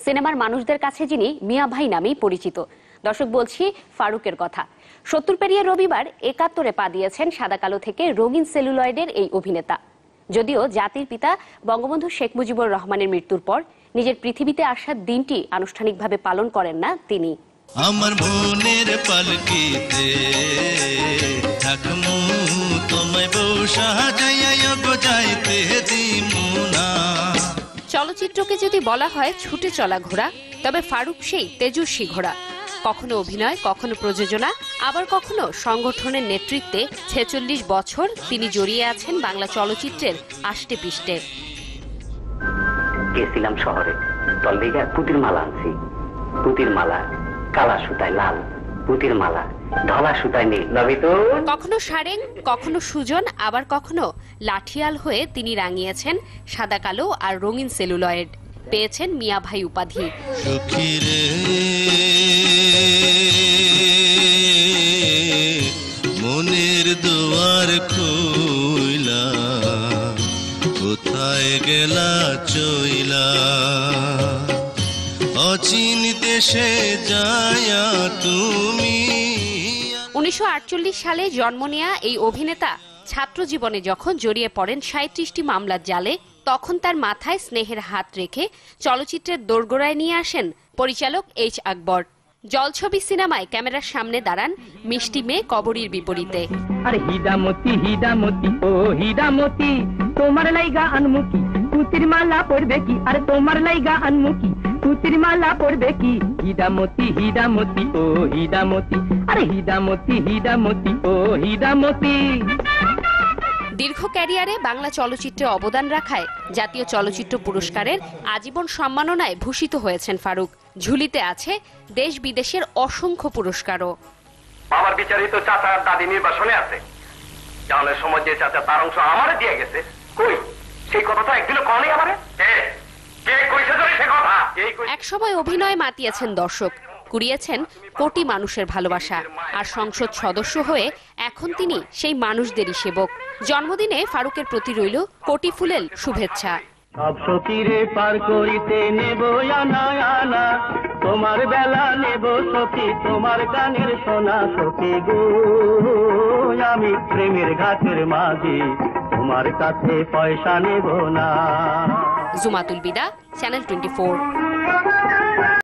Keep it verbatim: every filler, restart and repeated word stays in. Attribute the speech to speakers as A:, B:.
A: সিনেমার মানুষদের কাছে যিনি মিয়া ভাই নামেই পরিচিত। দর্শক, বলছি ফারুকের কথা। সত্তর পেরিয়ে রবিবার একাত্তরে পা দিয়েছেন সাদা কালো থেকে রঙিন সেলুলয়েডের এই অভিনেতা। যদিও জাতির পিতা বঙ্গবন্ধু শেখ মুজিবুর রহমানের মৃত্যুর পর নিজের পৃথিবীতে আসার দিনটি আনুষ্ঠানিকভাবে পালন করেন না তিনি।
B: আমার মনের পালকিতে থাকমু তোমায় বউ সাজাইয়া গজাইতে দিমু না।
A: চলচ্চিত্রকে যদি বলা হয় ছুটে চলা ঘোড়া, তবে ফারুক সেই তেজস্বী ঘোড়া। কখনো অভিনয়, কখনো প্রযোজনা, আবার কখনো সংগঠনের নেতৃত্বে ছেচল্লিশ বছর তিনি জড়িয়ে আছেন বাংলা চলচ্চিত্রের আষ্টে পিষ্টে।
C: গেছিলাম শহরে, তলদিকে পুতির মালা আনছি। পুতির মালা কালা সুতায় লাল, পুতির মালা ধলা সুতায় নীল।
A: কখনো সারেং, কখনো সুজন, আবার কখনো লাঠিয়াল হয়ে তিনি রাঙিয়েছেন সাদা কালো আর রঙিন সেলুলয়েড। পেয়েছেন মিয়া ভাই উপাধি।
B: মনের দুয়ার খুইলা কোথায় গেলা চইলা, অচিন দেশে যায়া তুমি।
A: উনিশশো আটচল্লিশ সালে জন্ম নেয়া এই অভিনেতা ছাত্র জীবনে যখন জড়িয়ে পড়েন সাঁইত্রিশটি মামলার জালে, তখন তার মাথায় স্নেহের হাত রেখে চলচ্চিত্রের দোরগোড়ায় নিয়ে আসেন পরিচালক এইচ আকবর। জলছবি সিনেমায় ক্যামেরার সামনে দাঁড়ান মিষ্টি মেয়ে কবরীর বিপরীতে।
D: আরে হিদামতি হিদামতি ও হিদামতি, তোমার লাইগা আনমুকি পুতির মালা পড়বে কি, আরে তোমার লাইগা আনমুকি পুতির মালা পড়বে কি। হিদামতি হিদামতি ও হিদামতি, আরে হিদামতি হিদামতি ও হিদামতি।
A: দীর্ঘ ক্যারিয়ারে বাংলা চলচ্চিত্রে অবদান রাখায় জাতীয় চলচ্চিত্র পুরস্কারের আজীবন সম্মাননায় ভূষিত হয়েছেন ফারুক। ঝুলিতে আছে দেশ বিদেশের অসংখ্য পুরস্কারও।
E: আমার বিচারিত চাচার দাদি নির্বাসনে আছে, জানার সময় যে চাচা তার অংশ আমারে দিয়ে গেছে, কই সেই কথাটা একদিনও কনে আমারে? কে কইছে ধরে সে কথা?
A: একসময় অভিনয় মাতিয়েছেন দর্শক, কুড়িয়েছেন কোটি মানুষের ভালোবাসা, আর সংসদ সদস্য হয়ে এখন তিনি সেই মানুষদেরই সেবক। জন্মদিনে ফারুকের প্রতি রইল কোটি ফুলেল শুভেচ্ছা।
D: সব সতীরে পার করিতে নেব আনা আনা, তোমার বেলা নেব সখী তোমার গানের সোনা সখী গো। আমি প্রেমের ঘাটের মাঝে তোমার কাছে পয়সা নেব না।
A: Jumatul Bida, channel twenty four.